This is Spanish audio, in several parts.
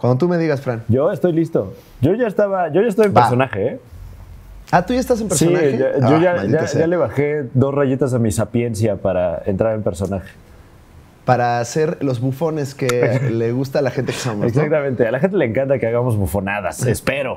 Cuando tú me digas, Fran. Yo estoy listo. Yo ya estoy en personaje, ¿eh? Ah, ¿tú ya estás en personaje? Sí, yo ya le bajé 2 rayitas a mi sapiencia para entrar en personaje. Para hacer los bufones que le gusta a la gente que somos, Exactamente. ¿No? A la gente le encanta que hagamos bufonadas. Espero.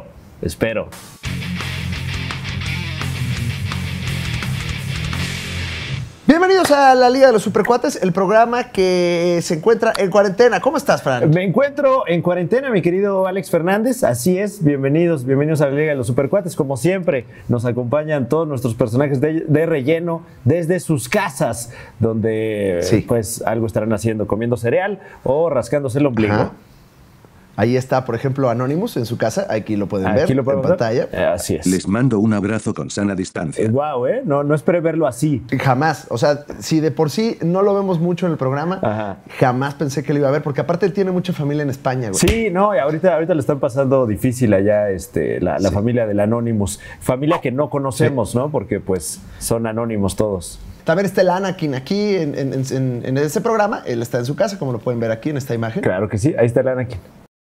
Bienvenidos a la Liga de los Supercuates, el programa que se encuentra en cuarentena. ¿Cómo estás, Fran? Me encuentro en cuarentena, mi querido Alex Fernández. Así es, bienvenidos a la Liga de los Supercuates. Como siempre, nos acompañan todos nuestros personajes de relleno desde sus casas, donde pues algo estarán haciendo, comiendo cereal o rascándose el ombligo. Ajá. Ahí está, por ejemplo, Anonymous en su casa. Aquí lo pueden ver en pantalla. Así es. Les mando un abrazo con sana distancia. Guau, no esperé verlo así. Jamás. O sea, si de por sí no lo vemos mucho en el programa, jamás pensé que lo iba a ver, porque aparte él tiene mucha familia en España, güey. Sí, no, y ahorita le están pasando difícil allá la familia del Anonymous. Familia que no conocemos, ¿no? Porque pues son anónimos todos. También está el Anakin aquí en ese programa. Él está en su casa, como lo pueden ver aquí en esta imagen. Claro que sí, ahí está el Anakin.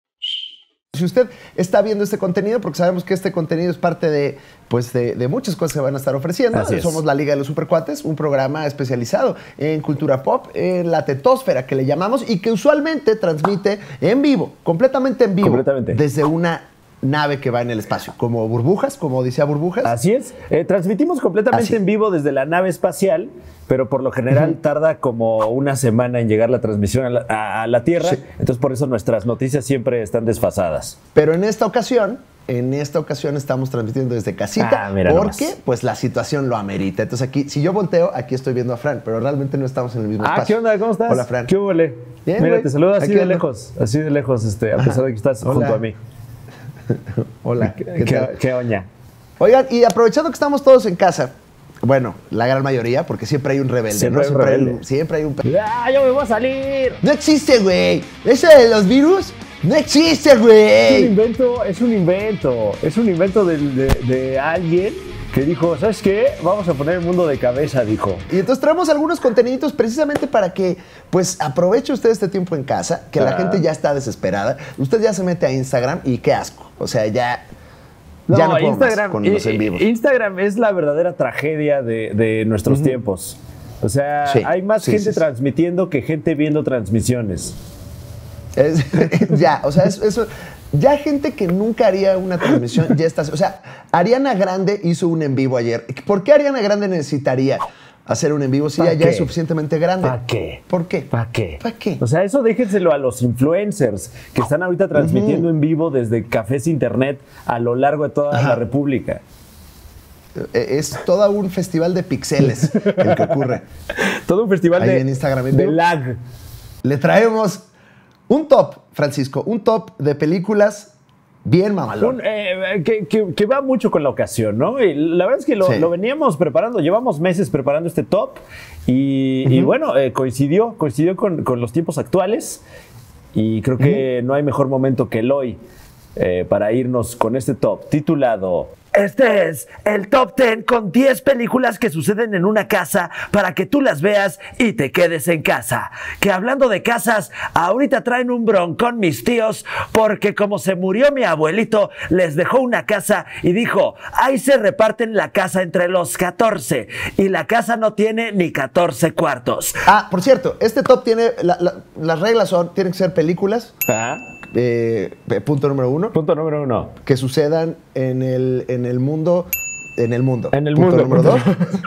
Si usted está viendo este contenido, porque sabemos que este contenido es parte de muchas cosas que van a estar ofreciendo. Somos la Liga de los Supercuates, un programa especializado en cultura pop, en la tetosfera que le llamamos, y que usualmente transmite en vivo, completamente en vivo, desde una nave que va en el espacio, como Burbujas, como Odisea Burbujas. Así es. Transmitimos completamente en vivo desde la nave espacial, pero por lo general tarda como una semana en llegar la transmisión a la Tierra. Sí. Entonces por eso nuestras noticias siempre están desfasadas. Pero en esta ocasión estamos transmitiendo desde casita, porque pues la situación lo amerita. Entonces aquí, si yo volteo, aquí estoy viendo a Fran, pero realmente no estamos en el mismo espacio. ¿Qué onda? ¿Cómo estás? Hola, Fran. ¿Qué hubo? Bien, mira, te saludo así de lejos, a pesar de que estás junto a mí. Hola. ¿Qué oña? Oigan, y aprovechando que estamos todos en casa, bueno, la gran mayoría, porque siempre hay un rebelde, siempre hay un ¡Ah, yo me voy a salir! No existe, güey. Eso de los virus no existe, güey. Es un invento de alguien que dijo, ¿sabes qué? Vamos a poner el mundo de cabeza, dijo. Y entonces traemos algunos conteniditos precisamente para que, pues, aproveche usted este tiempo en casa, que la gente ya está desesperada. Usted ya se mete a Instagram y qué asco. O sea, ya no puedo Instagram, más con los en vivos. Instagram es la verdadera tragedia de nuestros tiempos. O sea, hay más gente transmitiendo que gente viendo transmisiones. Ya, o sea, eso... Ya gente que nunca haría una transmisión ya está... O sea, Ariana Grande hizo un en vivo ayer. ¿Por qué Ariana Grande necesitaría hacer un en vivo si ella ya es suficientemente grande? ¿Para qué? ¿Por qué? ¿Para qué? ¿Para qué? O sea, eso déjenselo a los influencers que están ahorita transmitiendo en vivo desde cafés internet a lo largo de toda la República. Es todo un festival de pixeles el que ocurre. Todo un festival en Instagram, de lag. Le traemos un top, Francisco, un top de películas bien mamalón. Que va mucho con la ocasión, ¿no? Y la verdad es que lo veníamos preparando, llevamos meses preparando este top y bueno, coincidió con los tiempos actuales y creo que no hay mejor momento que el hoy para irnos con este top titulado... Este es el Top 10 con 10 películas que suceden en una casa para que tú las veas y te quedes en casa. Que hablando de casas, ahorita traen un broncón mis tíos porque como se murió mi abuelito, les dejó una casa y dijo, ahí se reparten la casa entre los 14 y la casa no tiene ni 14 cuartos. Ah, por cierto, este top tiene, las reglas son, tienen que ser películas. Punto número uno. Punto número uno. Que sucedan en el mundo. Punto mundo. Número dos.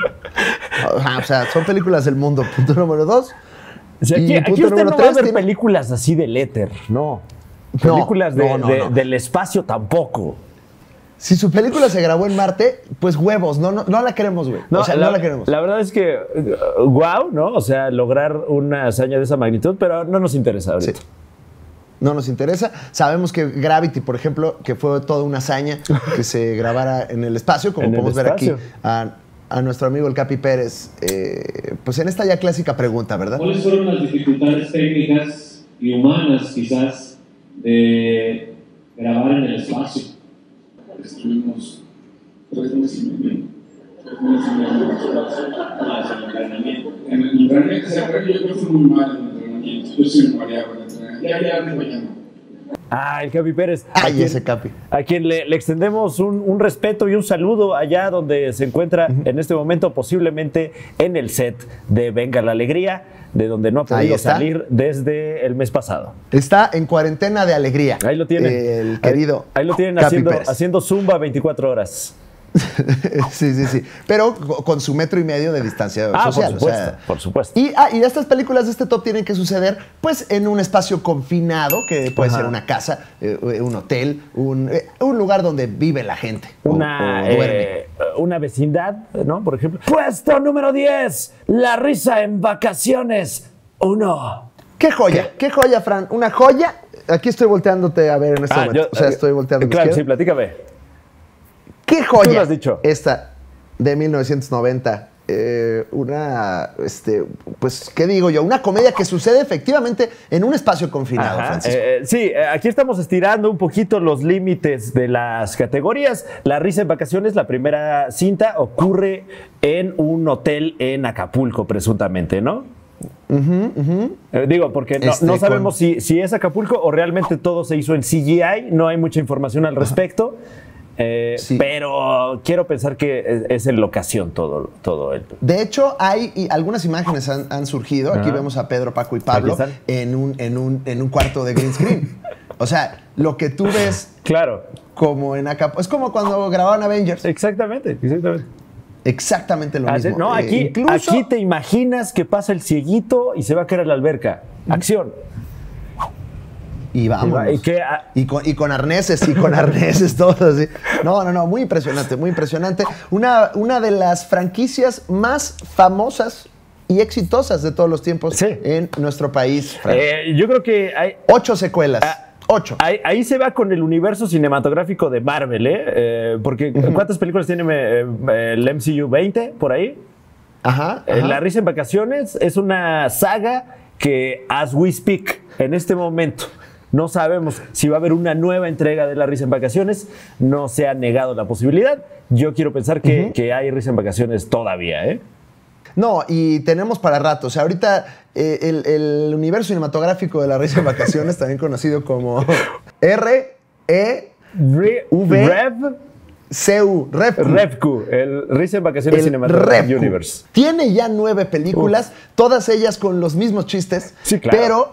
O sea, son películas del mundo. Punto número dos. O sea, aquí usted no va a ver películas así del éter, no. Películas del espacio tampoco. Si su película se grabó en Marte, pues huevos, no la queremos, güey. O sea, no la queremos. La verdad es que, wow, ¿no? O sea, lograr una hazaña de esa magnitud, pero no nos interesa ahorita. Sí. No nos interesa. Sabemos que Gravity, por ejemplo, que fue toda una hazaña que se grabara en el espacio, como podemos ver aquí a nuestro amigo el Capi Pérez, pues en esta ya clásica pregunta, ¿verdad? ¿Cuáles fueron las dificultades técnicas y humanas, quizás, de grabar en el espacio? Estuvimos 3 meses y medio. 3 meses y medio en el espacio. Más el entrenamiento. En el entrenamiento, yo creo que fue muy mal en el entrenamiento. Yo soy un variado en el entrenamiento. Ya arriba ya no. Ah, el Capi Pérez. Ay, ese Capi. A quien le extendemos un respeto y un saludo allá donde se encuentra en este momento, posiblemente en el set de Venga la Alegría, de donde no ha podido salir desde el mes pasado. Está en cuarentena de alegría. Ahí lo tienen. El querido Ahí lo tienen haciendo zumba 24 horas. Sí. Pero con su 1.5 metros de distancia social. Por supuesto. Y estas películas de este top tienen que suceder pues en un espacio confinado, que puede ser una casa, un hotel, un lugar donde vive la gente. O duerme. Una vecindad, ¿no? Por ejemplo. Puesto número 10. La risa en vacaciones 1. ¡Qué joya! ¿Qué joya, Fran? Una joya. Aquí estoy volteándote a ver en este momento. Estoy volteando. Claro, sí, platícame. ¡Qué joya! Tú lo has dicho. Esta de 1990. Pues, ¿qué digo yo? Una comedia que sucede efectivamente en un espacio confinado, Francisco. Sí, aquí estamos estirando un poquito los límites de las categorías. La risa en vacaciones, la primera cinta, ocurre en un hotel en Acapulco, presuntamente, ¿no? Digo, porque no sabemos si es Acapulco o realmente todo se hizo en CGI. No hay mucha información al respecto. Sí. Pero quiero pensar que es en locación todo esto. De hecho, algunas imágenes han surgido. Aquí vemos a Pedro, Paco y Pablo en un cuarto de green screen. O sea, lo que tú ves como en Acapulco. Es como cuando grababan Avengers. Exactamente. Exactamente lo mismo. No, aquí te imaginas que pasa el cieguito y se va a caer a la alberca. Acción. Y vamos. Y con arneses, todo así. No, muy impresionante, muy impresionante. Una de las franquicias más famosas y exitosas de todos los tiempos en nuestro país. Yo creo que hay 8 secuelas. 8. Ahí se va con el universo cinematográfico de Marvel, porque ¿cuántas películas tiene el MCU? ¿20 por ahí? Ajá. La risa en vacaciones es una saga que, as we speak, en este momento, no sabemos si va a haber una nueva entrega de La risa en vacaciones. No se ha negado la posibilidad. Yo quiero pensar que hay risa en vacaciones todavía, ¿eh? No, y tenemos para rato. O sea, ahorita el universo cinematográfico de La risa en vacaciones, también conocido como REVCU, el Risa en Vacaciones Cinematográfico Universe. Tiene ya 9 películas, todas ellas con los mismos chistes, pero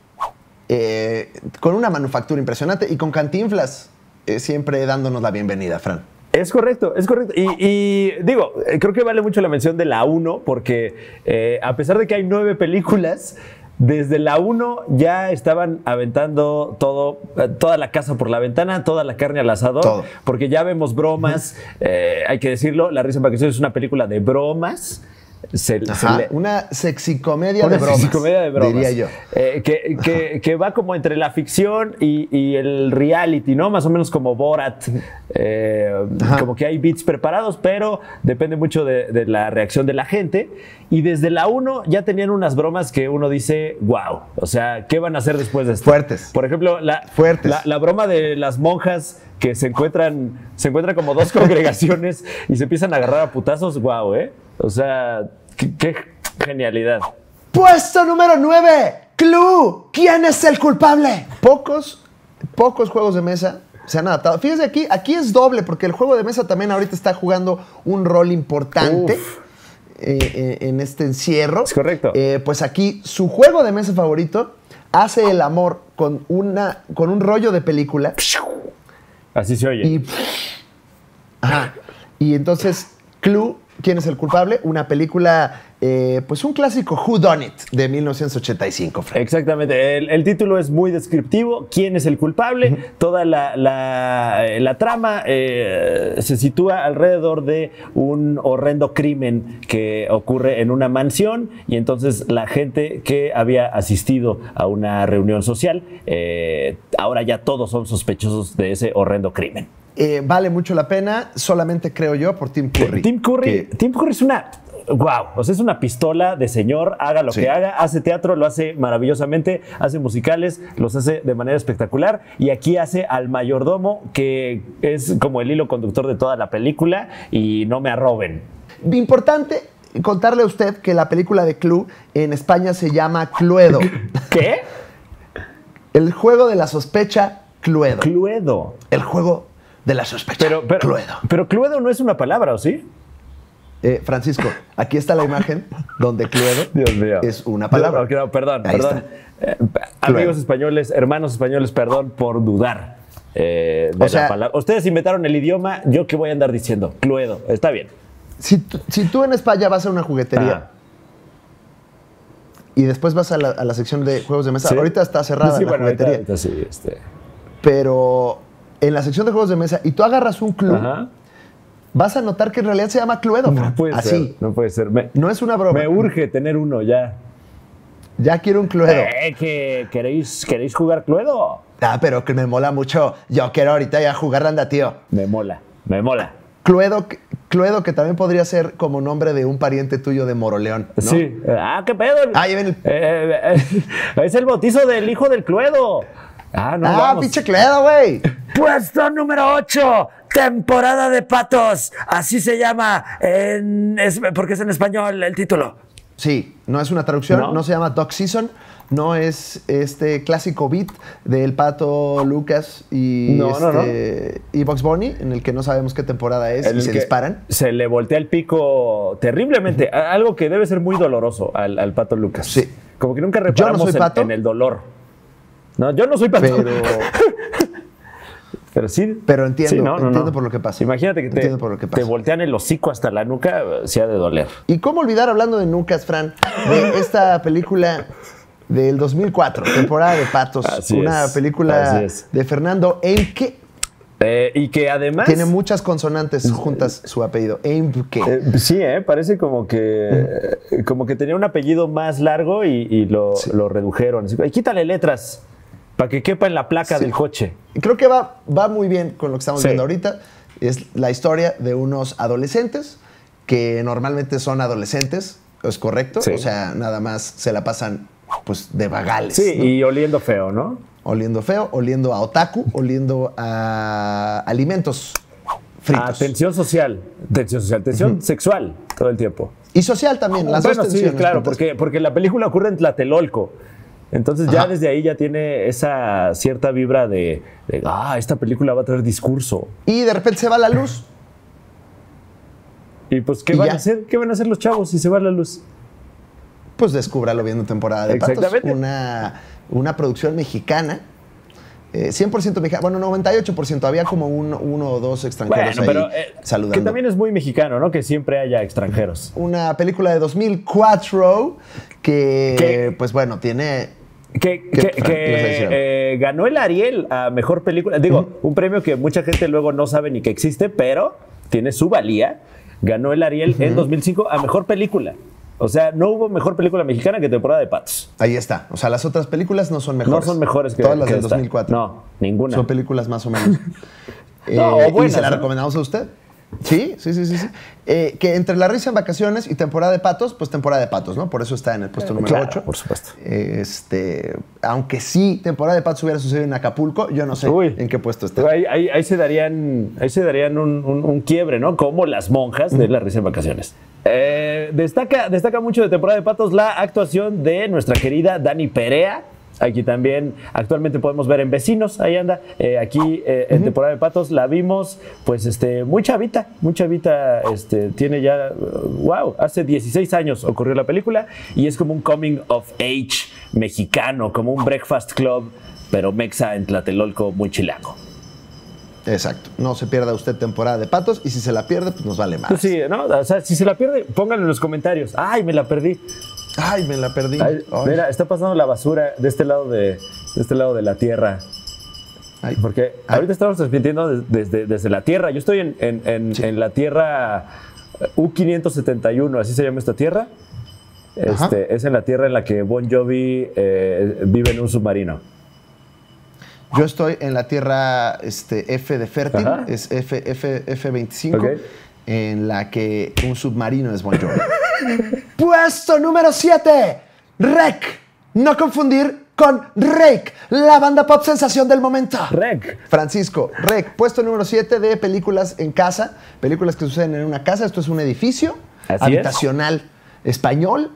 con una manufactura impresionante y con Cantinflas siempre dándonos la bienvenida, Fran. Es correcto. Y digo, creo que vale mucho la mención de la 1 porque a pesar de que hay 9 películas, desde la 1 ya estaban aventando toda la casa por la ventana, toda la carne al asador, porque ya vemos bromas. Hay que decirlo, La risa en vacaciones es una película de bromas. Una sexicomedia de bromas, diría yo. Que va como entre la ficción y el reality, ¿no? Más o menos como Borat. Como que hay beats preparados, pero depende mucho de la reacción de la gente. Y desde la 1 ya tenían unas bromas que uno dice, wow. O sea, ¿qué van a hacer después de esto? Fuertes. Por ejemplo, la broma de las monjas que se encuentran como 2 congregaciones y se empiezan a agarrar a putazos, wow, ¿eh? O sea, qué genialidad. Puesto número 9. Clue. ¿Quién es el culpable? Pocos juegos de mesa se han adaptado. Fíjense aquí es doble, porque el juego de mesa también ahorita está jugando un rol importante en este encierro. Es correcto. Pues aquí su juego de mesa favorito hace el amor con un rollo de película. Así se oye. Y entonces, Clue, ¿quién es el culpable? Una película, pues un clásico Who Done It de 1985. Frank. Exactamente. El título es muy descriptivo. ¿Quién es el culpable? Toda la trama se sitúa alrededor de un horrendo crimen que ocurre en una mansión y entonces la gente que había asistido a una reunión social, ahora ya todos son sospechosos de ese horrendo crimen. Vale mucho la pena, solamente creo yo, por Tim Curry. Tim Curry es una... Wow, o sea, es una pistola de señor, haga lo que haga, hace teatro, lo hace maravillosamente, hace musicales, los hace de manera espectacular y aquí hace al mayordomo, que es como el hilo conductor de toda la película y no me arroben. Importante contarle a usted que la película de Clue en España se llama Cluedo. ¿Qué? El juego de la sospecha Cluedo. Cluedo. El juego de la sospecha. Cluedo. Pero Cluedo no es una palabra, ¿o sí? Francisco, aquí está la imagen donde Cluedo Dios mío. es una palabra. No, perdón. Amigos españoles, hermanos españoles, perdón por dudar de la palabra. Ustedes inventaron el idioma, ¿yo qué voy a andar diciendo? Cluedo, está bien. Si tú en España vas a una juguetería y después vas a la sección de juegos de mesa, ahorita está cerrada la juguetería. Ahorita sí, Pero en la sección de juegos de mesa y tú agarras un club, vas a notar que en realidad se llama Cluedo. No puede ser. No puede ser. No es una broma. Me urge tener uno ya. Ya quiero un Cluedo. ¿Queréis jugar Cluedo? Pero que me mola mucho. Yo quiero ahorita ya jugar anda, tío. Me mola. Cluedo, que también podría ser como nombre de un pariente tuyo de Moroleón, ¿no? Sí. ¿Qué pedo? Ahí ven es el bautizo del hijo del Cluedo. Pinche Cluedo, güey. Puesto número 8, temporada de patos. Así se llama, porque es en español el título. Sí, no es una traducción, no se llama Dog Season, no es este clásico beat del Pato Lucas y Bugs Bunny, en el que no sabemos qué temporada es y se disparan. Se le voltea el pico terriblemente, algo que debe ser muy doloroso al Pato Lucas. Sí. Como que nunca reparamos en el dolor. No, yo no soy pato. Pero sí. Pero entiendo por lo que pasa. Imagínate que te voltean el hocico hasta la nuca, se ha de doler. ¿Y cómo olvidar, hablando de nucas, Fran, de esta película del 2004, temporada de patos? Una película de Fernando Eimke. Y que además tiene muchas consonantes juntas su apellido, Eimke. Sí, parece como que tenía un apellido más largo y lo redujeron. Quítale letras para que quepa en la placa del coche. Creo que va muy bien con lo que estamos viendo ahorita. Es la historia de unos adolescentes que normalmente son adolescentes, ¿es correcto? Sí. O sea, nada más se la pasan pues de vagales. Sí, ¿no? y oliendo feo, ¿no? Oliendo feo, oliendo a otaku, oliendo a alimentos fritos. A tensión social, tensión sexual todo el tiempo. Y social también, las dos tensiones. Sí, claro, porque la película ocurre en Tlatelolco. Entonces ya desde ahí ya tiene esa cierta vibra de esta película va a traer discurso. Y de repente se va la luz. Y pues, ¿qué van a hacer? ¿Qué van a hacer los chavos si se va la luz? Pues descúbralo viendo temporada de patos. Una producción mexicana. 100% mexicano, bueno, 98%, había como uno o dos extranjeros ahí saludando. Que también es muy mexicano, ¿no? Que siempre haya extranjeros. Una película de 2004 que pues bueno, tiene... Que ganó el Ariel a Mejor Película. Digo, un premio que mucha gente luego no sabe ni que existe, pero tiene su valía. Ganó el Ariel en 2005 a Mejor Película. O sea, no hubo mejor película mexicana que Temporada de Patos. Ahí está. O sea, las otras películas no son mejores. No son mejores que todas las del 2004. No, ninguna. Son películas más o menos. Buenas, ¿y se la recomendamos a usted? Sí. Que entre La Risa en Vacaciones y Temporada de Patos, pues Temporada de Patos, ¿no? Por eso está en el puesto número 8. Por supuesto. Aunque sí Temporada de Patos hubiera sucedido en Acapulco, yo no sé en qué puesto está. Ahí se darían un quiebre, ¿no? Como Las Monjas de La Risa en Vacaciones. Destaca mucho de Temporada de Patos la actuación de nuestra querida Dani Perea. Aquí también actualmente podemos ver en Vecinos, ahí anda. Aquí en Temporada de Patos la vimos, pues muy chavita, tiene ya, hace 16 años ocurrió la película y es como un coming of age mexicano, como un Breakfast Club, pero mexa en Tlatelolco, muy chilango. Exacto. No se pierda usted Temporada de Patos y si se la pierde, pues nos vale más. Pues sí, ¿no? O sea, si se la pierde, pónganlo en los comentarios. ¡Ay, me la perdí! ¡Ay, me la perdí! Mira, está pasando la basura de este lado de la Tierra. Porque ahorita estamos transmitiendo desde la Tierra. Yo estoy en la Tierra U571, así se llama esta Tierra. Es en la Tierra en la que Bon Jovi vive en un submarino. Yo estoy en la Tierra F de fértil, es F25, en la que un submarino es Bon Jovi. Puesto número 7, Rec. No confundir con Rake, la banda pop sensación del momento. Rec. Francisco, Rec. Puesto número 7 de películas en casa, películas que suceden en una casa. Esto es un edificio habitacional español.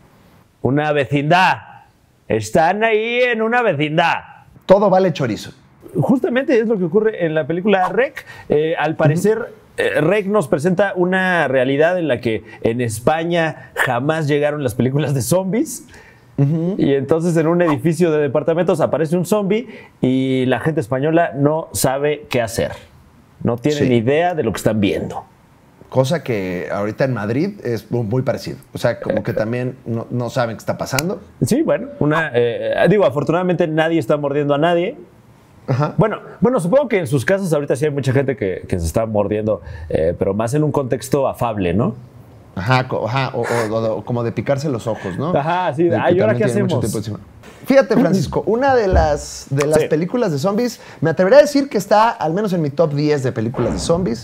Una vecindad. Están ahí en una vecindad. Todo vale chorizo. Justamente es lo que ocurre en la película REC. Al parecer, REC nos presenta una realidad en la que en España jamás llegaron las películas de zombies. Y entonces en un edificio de departamentos aparece un zombie y la gente española no sabe qué hacer. No tienen ni idea de lo que están viendo. Cosa que ahorita en Madrid es muy parecido. O sea, como que también no saben qué está pasando. Sí, bueno. Afortunadamente nadie está mordiendo a nadie. Ajá. Bueno, supongo que en sus casas ahorita sí hay mucha gente que se está mordiendo, pero más en un contexto afable, ¿no? Ajá, o como de picarse los ojos, ¿no? Ajá, sí. ¿Y ahora qué hacemos? Fíjate, Francisco, una de las películas de zombies, me atrevería a decir que está al menos en mi top 10 de películas de zombies.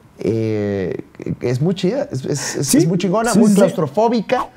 Es muy chida, es muy chingona, muy claustrofóbica.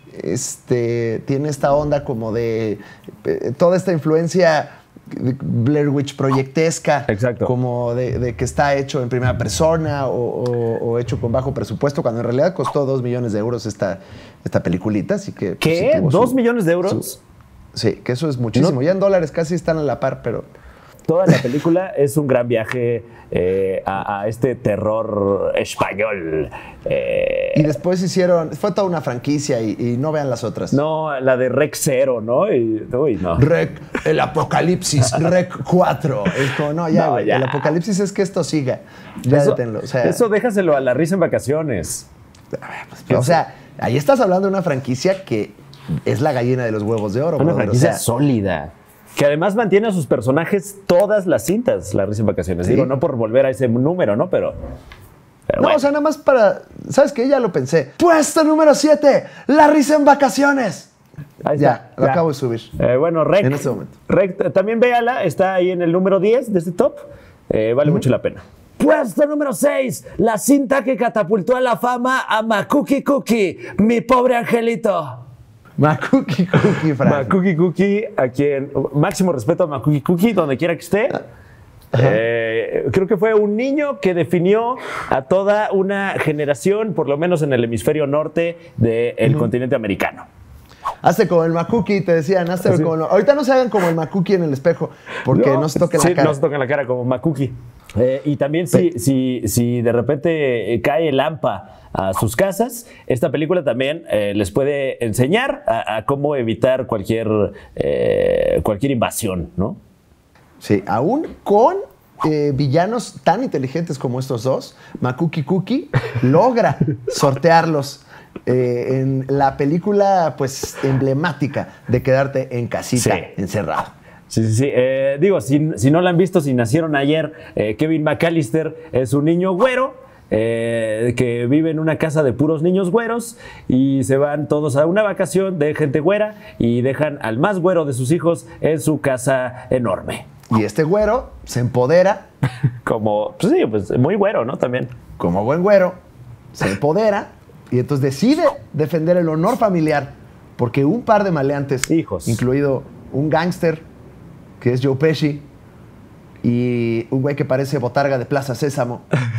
Tiene esta onda como de toda esta influencia Blair Witch proyectesca. Exacto. Como de que está hecho en primera persona o hecho con bajo presupuesto, cuando en realidad costó 2 millones de euros esta peliculita. Así que, ¿qué? Pues, ¿2 millones de euros? Sí, que eso es muchísimo. Ya en dólares casi están a la par, pero... Toda la película es un gran viaje a este terror español. Y después fue toda una franquicia y no vean las otras. No, la de Rec 0, ¿no? No. Rec, el apocalipsis, Rec 4. Es como, no, ya. El apocalipsis es que esto siga. Ya deténlo. O sea, eso déjaselo a La Risa en Vacaciones. O sea, ahí estás hablando de una franquicia que es la gallina de los huevos de oro. Una franquicia sólida. Que además mantiene a sus personajes todas las cintas, La Risa en Vacaciones. ¿Sí? Digo, no por volver a ese número, ¿no? Pero no, bueno. O sea, nada más para... ¿Sabes qué? Ya lo pensé. Puesto número 7, La Risa en Vacaciones. Ahí está. Lo acabo de subir. Bueno, Rec. En este momento. Rec, también véala. Está ahí en el número 10 de este top. Vale mucho la pena. Puesto número 6, la cinta que catapultó a la fama a Macuki Cookie, mi pobre angelito. Macuki Cookie, Fran. Macuki Cookie, a quien máximo respeto a Macuki Cookie, donde quiera que esté. Creo que fue un niño que definió a toda una generación, por lo menos en el hemisferio norte del continente americano. Hazte como el Macuki, te decían, ahorita no se hagan como el Macuki en el espejo, porque no se toquen la cara. No se toquen la cara como Macuki. Y también si de repente cae el AMPA a sus casas, esta película también les puede enseñar a cómo evitar cualquier invasión, ¿no? Sí, aún con villanos tan inteligentes como estos dos, Macuki Cookie logra sortearlos en la película pues emblemática de quedarte en casita, encerrado. Sí. Digo, si no la han visto, si nacieron ayer, Kevin McAllister es un niño güero que vive en una casa de puros niños güeros y se van todos a una vacación de gente güera y dejan al más güero de sus hijos en su casa enorme. Y este güero se empodera. Como, pues muy güero, ¿no? También. Como buen güero, se empodera y entonces decide defender el honor familiar porque un par de maleantes, incluido un gángster que es Joe Pesci y un güey que parece botarga de Plaza Sésamo,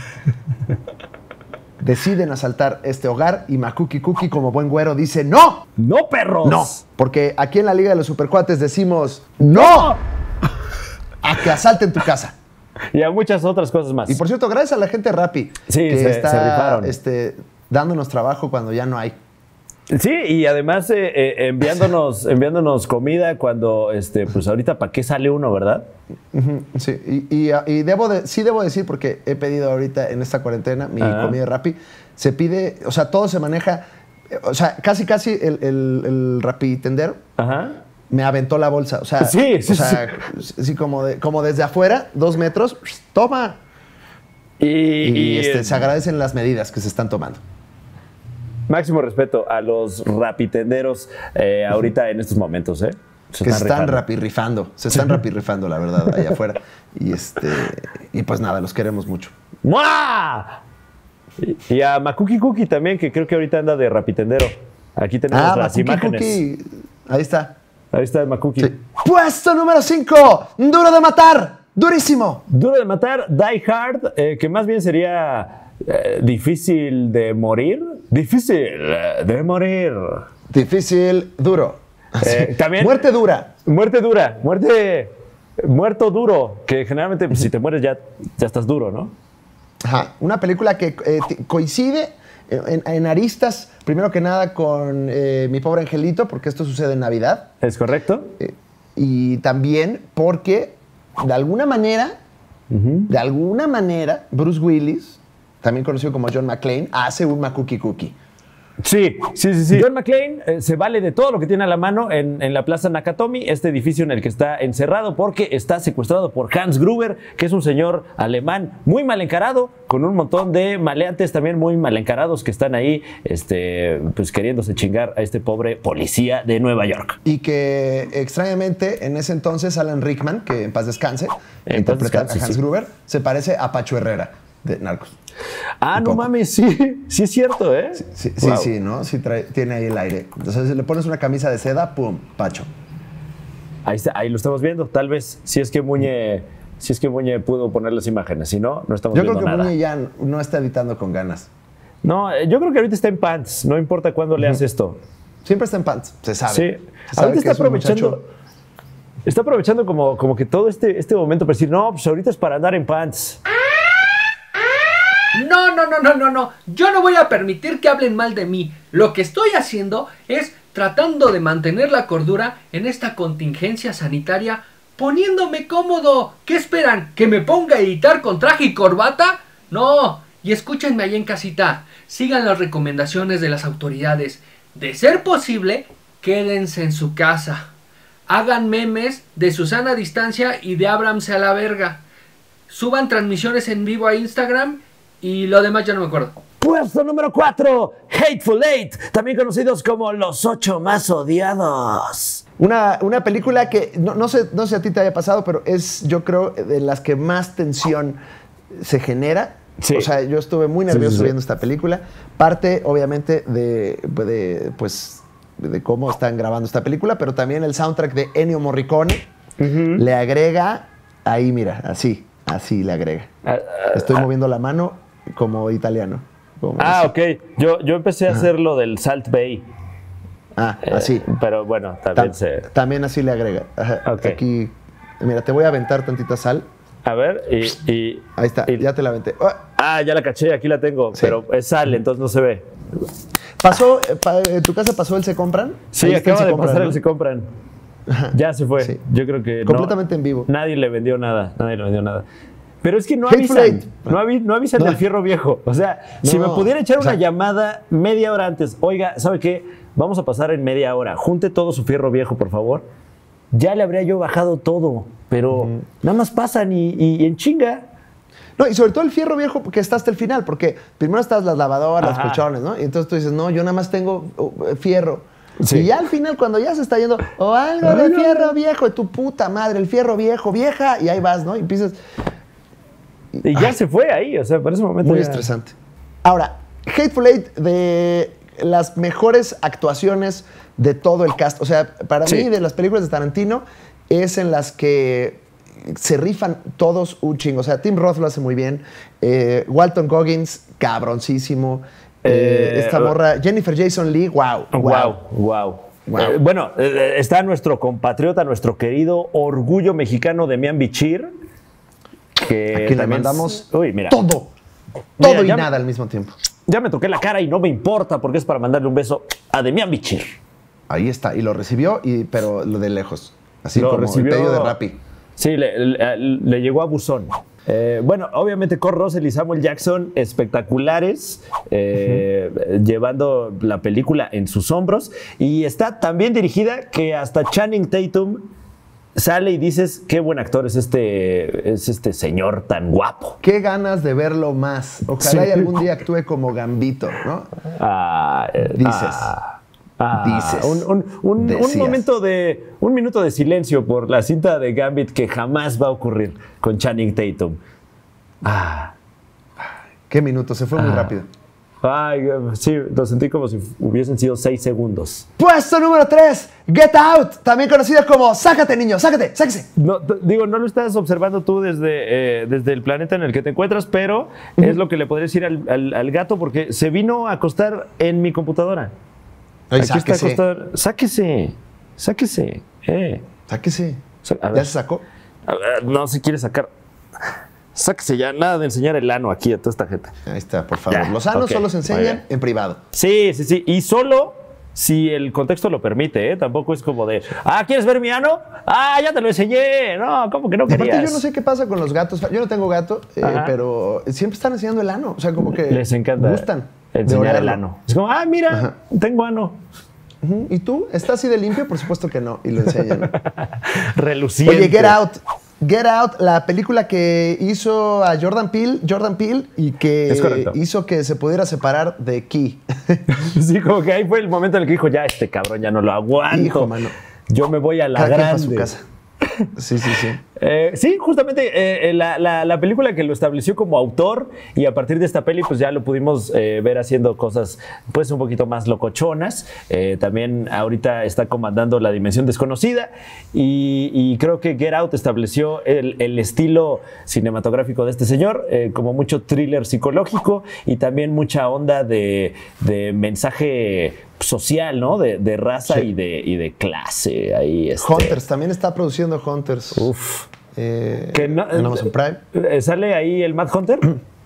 deciden asaltar este hogar y Macuki Cookie, como buen güero, dice ¡no! ¡No, perros! No, porque aquí en la Liga de los Supercuates decimos ¡no! A que asalten tu casa. Y a muchas otras cosas más. Y por cierto, gracias a la gente de Rappi que está se rifaron. Dándonos trabajo cuando ya no hay. Sí, y además enviándonos comida cuando, pues ahorita, ¿para qué sale uno, verdad? Sí, y debo decir, porque he pedido ahorita en esta cuarentena mi comida de Rappi, se pide, o sea, todo se maneja, o sea, casi el Rappi tendero me aventó la bolsa, o sea, sí, como desde afuera, 2 metros, toma. Y se agradecen las medidas que se están tomando. Máximo respeto a los rapitenderos ahorita en estos momentos, ¿eh? Se están rapirrifando, la verdad, allá afuera. Y pues nada, los queremos mucho. ¡Mua! Y a Macuki Cookie también, que creo que ahorita anda de rapitendero. Aquí tenemos las imágenes. Cookie. Ahí está. Ahí está el Macuki. Sí. Puesto número 5, Duro de Matar, durísimo. Duro de Matar, Die Hard, que más bien sería... difícil de morir. Difícil de morir. Difícil, duro. También. Muerte dura. Muerte dura. Muerte Muerto duro, que generalmente pues, si te mueres ya estás duro, ¿no? Ajá, una película que coincide en aristas, primero que nada, con Mi Pobre Angelito, porque esto sucede en Navidad. ¿Es correcto? Y también porque, de alguna manera, Bruce Willis, también conocido como John McClane, hace un Makuki Cookie. Sí. John McClane se vale de todo lo que tiene a la mano en la Plaza Nakatomi, este edificio en el que está encerrado porque está secuestrado por Hans Gruber, que es un señor alemán muy mal encarado, con un montón de maleantes también muy mal encarados que están ahí pues queriéndose chingar a este pobre policía de Nueva York. Y que extrañamente en ese entonces Alan Rickman, que en paz descanse, interpreta a Hans Gruber, se parece a Pacho Herrera de Narcos. Ah, no mames, sí es cierto, ¿eh? Sí, ¿no? Sí tiene ahí el aire. Entonces, si le pones una camisa de seda, ¡pum! Pacho. Ahí está, ahí lo estamos viendo. Tal vez, si es que Muñe pudo poner las imágenes. Si no, no estamos viendo nada. Yo creo que Muñe ya no está editando con ganas. No, yo creo que ahorita está en pants. No importa cuándo leas esto. Siempre está en pants, se sabe. Sí. Ahorita está aprovechando. Está aprovechando como que todo este momento para decir, no, pues ahorita es para andar en pants. No. Yo no voy a permitir que hablen mal de mí. Lo que estoy haciendo es tratando de mantener la cordura en esta contingencia sanitaria, poniéndome cómodo. ¿Qué esperan? ¿Que me ponga a editar con traje y corbata? No. Y escúchenme ahí en casita. Sigan las recomendaciones de las autoridades. De ser posible, quédense en su casa. Hagan memes de Susana Distancia y de Ábramse a la verga. Suban transmisiones en vivo a Instagram. Y lo demás ya no me acuerdo. Puesto número 4, Hateful Eight, también conocidos como Los 8 Más Odiados. Una película que no sé si a ti te haya pasado, pero es, yo creo, de las que más tensión se genera. Sí. O sea, yo estuve muy nervioso viendo esta película. Parte, obviamente, de cómo están grabando esta película, pero también el soundtrack de Ennio Morricone le agrega, ahí mira, así le agrega. Estoy moviendo la mano como italiano. Ok. Yo empecé a hacer lo del Salt Bay. Así. Pero bueno, también así le agrega. Okay. Aquí, mira, te voy a aventar tantita sal. A ver, y ahí está, ya te la aventé. Ya la caché, aquí la tengo, sí. Pero es sal, entonces no se ve. ¿En tu casa pasó el Se Compran? Sí, acaba de pasar el Se Compran. Ya se fue. Sí. Yo creo que completamente en vivo. Nadie le vendió nada. Pero es que no avisan. No avisan del fierro viejo. O sea, si me pudiera echar una llamada media hora antes, oiga, ¿sabe qué? Vamos a pasar en media hora. Junte todo su fierro viejo, por favor. Ya le habría yo bajado todo. Pero nada más pasan y en chinga. No, y sobre todo el fierro viejo que está hasta el final, porque primero estás las lavadoras, los colchones, ¿no? Y entonces tú dices, no, yo nada más tengo fierro. Sí. Y ya al final, cuando ya se está yendo, algo de fierro viejo, de tu puta madre, el fierro viejo, vieja, y ahí vas, ¿no? Y empiezas. Y ya se fue ahí, o sea, por ese momento. Muy estresante. Ahora, Hateful Eight, de las mejores actuaciones de todo el cast. O sea, para mí, de las películas de Tarantino, es en las que se rifan todos un chingo. O sea, Tim Roth lo hace muy bien. Walton Goggins, cabroncísimo. Esta morra, Jennifer Jason Leigh, wow. Bueno, está nuestro compatriota, nuestro querido orgullo mexicano, Demián Bichir. Que aquí le mandamos todo y nada al mismo tiempo. Ya me toqué la cara y no me importa porque es para mandarle un beso a Demián Bichir. Ahí está, y lo recibió, pero lo de lejos. Así lo como recibió, el pedido de Rappi. Sí, le llegó a buzón. Bueno, obviamente Kurt Russell y Samuel Jackson espectaculares, llevando la película en sus hombros. Y está tan bien dirigida que hasta Channing Tatum sale y dices, qué buen actor es este señor tan guapo. Qué ganas de verlo más. Ojalá y algún día actúe como Gambito, ¿no? Dices. Un minuto de silencio por la cinta de Gambit que jamás va a ocurrir con Channing Tatum. Qué minuto, se fue muy rápido. Sí, lo sentí como si hubiesen sido 6 segundos. Puesto número 3, Get Out, también conocido como Sácate, niño, sáquese. No lo estás observando tú desde el planeta en el que te encuentras, pero es lo que le podría decir al gato porque se vino a acostar en mi computadora. Aquí está acostado. Sáquese. Sáquese. ¿Ya se sacó? No se quiere sacar. Sáquese ya, nada de enseñar el ano aquí a toda esta gente. Ahí está, por favor. Los anos solo se enseñan en privado. Sí. Y solo si el contexto lo permite, ¿eh? Tampoco es como de, ¿quieres ver mi ano? Ya te lo enseñé. No, ¿cómo que no querías? Aparte, yo no sé qué pasa con los gatos. Yo no tengo gato, pero siempre están enseñando el ano. O sea, como que les encanta gustan enseñar el ano. Es como, mira, tengo ano. ¿Y tú? ¿Está así de limpio? Por supuesto que no. Y lo enseñan. Reluciente. Oye, Get Out. Get Out, la película que hizo a Jordan Peele y que hizo que se pudiera separar de Key. Sí, como que ahí fue el momento en el que dijo, ya este cabrón ya no lo aguanto. Hijo, mano. Yo me voy a la grande. A su casa. Sí. Sí, justamente la película que lo estableció como autor, y a partir de esta peli pues ya lo pudimos ver haciendo cosas pues un poquito más locochonas. También ahorita está comandando La Dimensión Desconocida y creo que Get Out estableció el estilo cinematográfico de este señor, como mucho thriller psicológico y también mucha onda de mensaje social, ¿no? De raza y de clase. Ahí Hunters, también está produciendo Hunters. Uf. En Amazon Prime. ¿Sale ahí el Mad Hunter?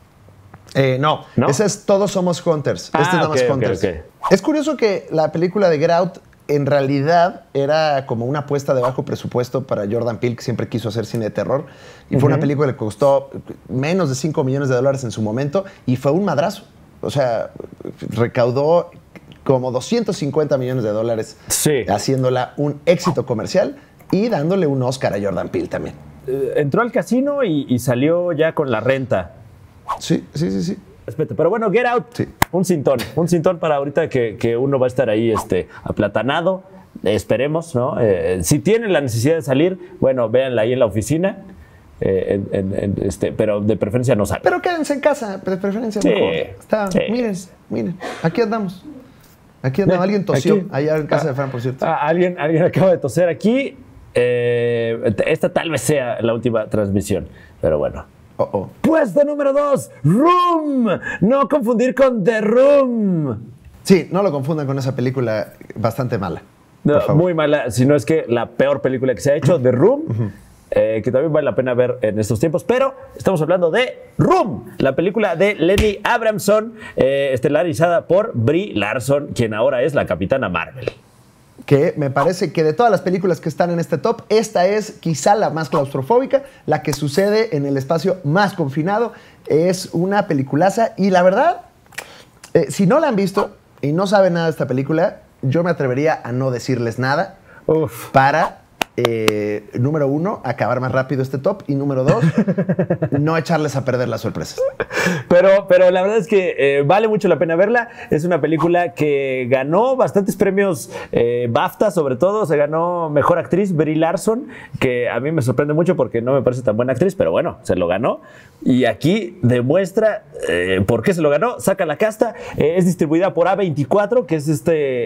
No, ese es Todos Somos Hunters. Este es nada más Hunters. Okay. Es curioso que la película de Get Out en realidad era como una apuesta de bajo presupuesto para Jordan Peele, que siempre quiso hacer cine de terror. Y fue una película que costó menos de $5 millones en su momento y fue un madrazo. O sea, recaudó como $250 millones haciéndola un éxito comercial y dándole un Oscar a Jordan Peele también. Entró al casino y salió ya con la renta. Sí. Respeto. Pero bueno, Get Out, un cintón para ahorita que uno va a estar ahí aplatanado, esperemos, ¿no? Si tienen la necesidad de salir, bueno, véanla ahí en la oficina, pero de preferencia no salgan. Pero quédense en casa, de preferencia mejor. Miren, aquí andamos. Alguien tosió allá en casa de Fran, por cierto. Alguien acaba de toser aquí. Esta tal vez sea la última transmisión, pero bueno. Puesto número 2, Room. No confundir con The Room. Sí, no lo confundan con esa película bastante mala. No, muy mala, si no es que la peor película que se ha hecho, The Room. Que también vale la pena ver en estos tiempos, pero estamos hablando de Room, la película de Lenny Abramson, estelarizada por Brie Larson, quien ahora es la Capitana Marvel. Que me parece que de todas las películas que están en este top, esta es quizá la más claustrofóbica, la que sucede en el espacio más confinado. Es una peliculaza y la verdad, si no la han visto y no saben nada de esta película, yo me atrevería a no decirles nada para... número 1, acabar más rápido este top. Y número 2, no echarles a perder las sorpresas. Pero la verdad es que vale mucho la pena verla. Es una película que ganó bastantes premios BAFTA, sobre todo. Se ganó Mejor Actriz, Brie Larson, que a mí me sorprende mucho porque no me parece tan buena actriz, pero bueno, se lo ganó. Y aquí demuestra por qué se lo ganó. Saca la casta. Es distribuida por A24, que es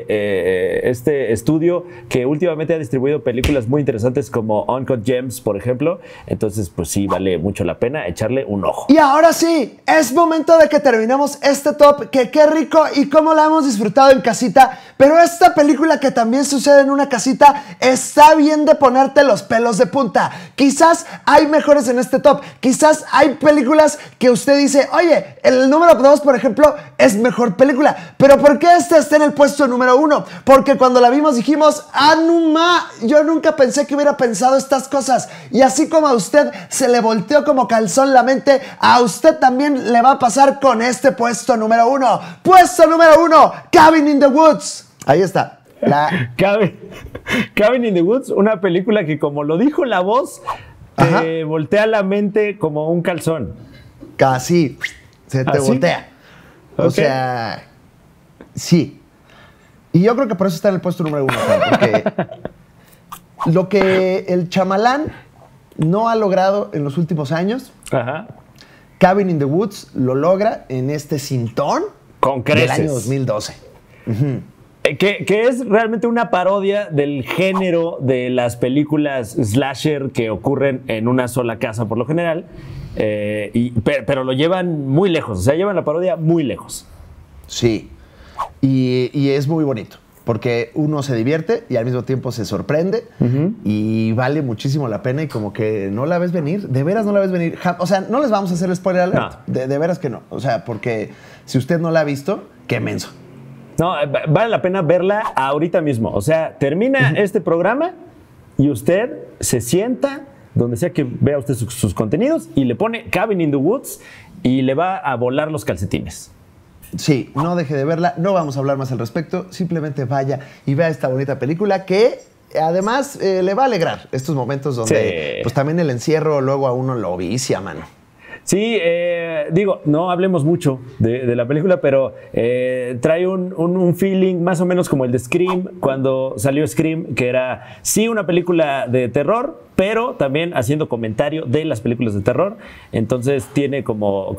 este estudio que últimamente ha distribuido películas muy interesantes como Uncut Gems, por ejemplo. Entonces, pues sí, vale mucho la pena echarle un ojo. Y ahora sí, es momento de que terminemos este top, que qué rico y cómo la hemos disfrutado en casita. Pero esta película que también sucede en una casita está bien de ponerte los pelos de punta. Quizás hay mejores en este top. Quizás hay películas que usted dice, oye, el número 2, por ejemplo, es mejor película. Pero ¿por qué esta está en el puesto número 1? Porque cuando la vimos dijimos, ¡Anuma! Yo nunca pensé que hubiera pensado estas cosas. Y así como a usted se le volteó como calzón la mente, a usted también le va a pasar con este puesto número 1. Puesto número 1, Cabin in the Woods. Ahí está. Cabin in the Woods, una película que, como lo dijo la voz, te voltea la mente como un calzón. Casi. Se te voltea. O sea, sí. Y yo creo que por eso está en el puesto número 1, porque lo que el Shyamalan no ha logrado en los últimos años, Cabin in the Woods lo logra en este cintón con creces del año 2012. Que es realmente una parodia del género de las películas slasher que ocurren en una sola casa por lo general, pero lo llevan muy lejos, o sea, llevan la parodia muy lejos. Sí, y es muy bonito. porque uno se divierte y al mismo tiempo se sorprende y vale muchísimo la pena y como que no la ves venir, de veras no la ves venir. O sea, no les vamos a hacer spoiler alert, de veras que no. O sea, porque si usted no la ha visto, qué menso. No, vale la pena verla ahorita mismo. O sea, termina este programa y usted se sienta donde sea que vea usted sus contenidos y le pone Cabin in the Woods y le va a volar los calcetines. Sí, no deje de verla, no vamos a hablar más al respecto, simplemente vaya y vea esta bonita película que además le va a alegrar estos momentos donde pues también el encierro luego a uno lo vicia, mano. Sí, digo, no hablemos mucho de la película, pero trae un feeling más o menos como el de Scream, cuando salió Scream, que era sí una película de terror, pero también haciendo comentario de las películas de terror. Entonces tiene como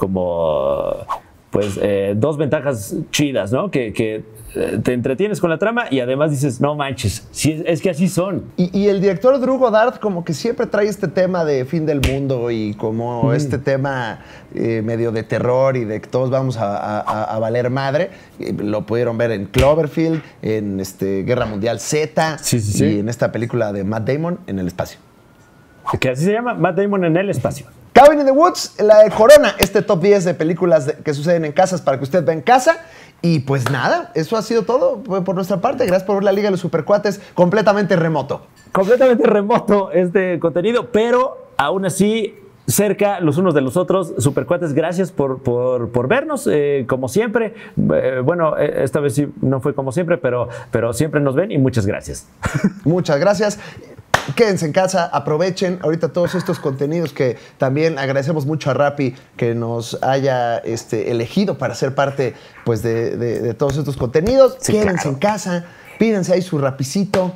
pues dos ventajas chidas, ¿no? Que te entretienes con la trama y además dices, no manches, es que así son. Y el director Drew Goddard como que siempre trae este tema de fin del mundo y como este tema medio de terror y de que todos vamos a valer madre. Lo pudieron ver en Cloverfield, en Guerra Mundial Z y en esta película de Matt Damon en el espacio. Que así se llama, Matt Damon en el espacio. Cabin in the Woods, la corona, este top 10 de películas que suceden en casas para que usted vea en casa. Y pues nada, eso ha sido todo por nuestra parte. Gracias por ver la Liga de los Supercuates completamente remoto. Completamente remoto este contenido, pero aún así cerca los unos de los otros. Supercuates, gracias por vernos, como siempre. Bueno, esta vez sí no fue como siempre, pero siempre nos ven y muchas gracias. Muchas gracias. Quédense en casa, aprovechen ahorita todos estos contenidos que también agradecemos mucho a Rappi que nos haya elegido para ser parte pues, de todos estos contenidos. Sí, quédense en casa, pídense ahí su rapicito,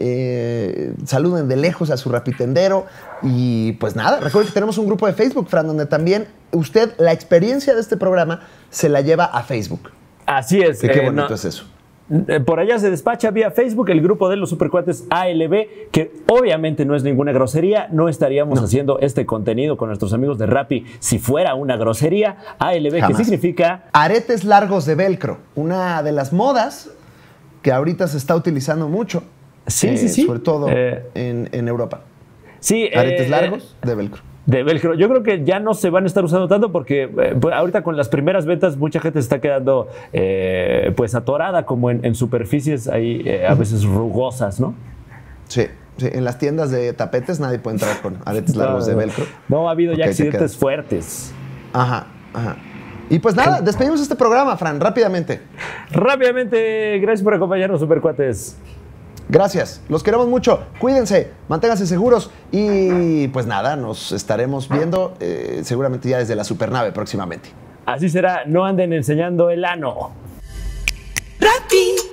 saluden de lejos a su rapitendero y pues nada, recuerden que tenemos un grupo de Facebook, Fran, donde también usted la experiencia de este programa se la lleva a Facebook. Así es. Qué bonito es eso. Por allá se despacha vía Facebook el grupo de los Supercuates ALB, que obviamente no es ninguna grosería. No estaríamos haciendo este contenido con nuestros amigos de Rappi si fuera una grosería. ALB, jamás. Que significa aretes largos de velcro, una de las modas que ahorita se está utilizando mucho. Sí. Sobre todo en Europa. Sí, aretes largos de velcro. De velcro. Yo creo que ya no se van a estar usando tanto porque ahorita con las primeras ventas mucha gente se está quedando pues atorada como en superficies ahí a veces rugosas, ¿no? Sí, en las tiendas de tapetes nadie puede entrar con aretes largos de velcro. No, ha habido ya accidentes fuertes. Ajá. Y pues nada, despedimos este programa, Fran, rápidamente. Rápidamente, gracias por acompañarnos, Supercuates. Gracias, los queremos mucho, cuídense, manténganse seguros y pues nada, nos estaremos viendo seguramente ya desde la supernave próximamente. Así será, no anden enseñando el ano. Rappi.